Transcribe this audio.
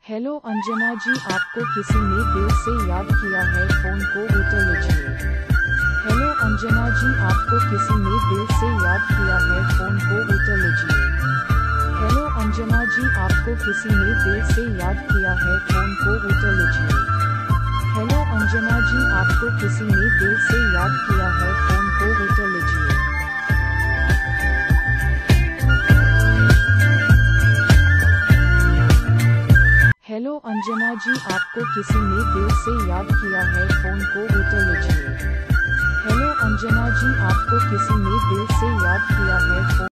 Hello Anjana जी, आपको किसी ने दिल से याद किया है, फोन को उठा लीजिए। हेलो अंजना जी, आपको किसी ने दिल से याद किया है, फोन को उठा लीजिए। हेलो अंजना जी, आपको किसी ने दिल से याद किया है, फोन को उठा लीजिए। हेलो अंजना जी, आपको किसी ने दिल से याद किया है, फोन को उठा लीजिए। हेलो अंजना जी, आपको किसी ने दिल से याद किया है, फोन को उठा लीजिए। हेलो अंजना जी, आपको किसी ने दिल से याद किया है, फोन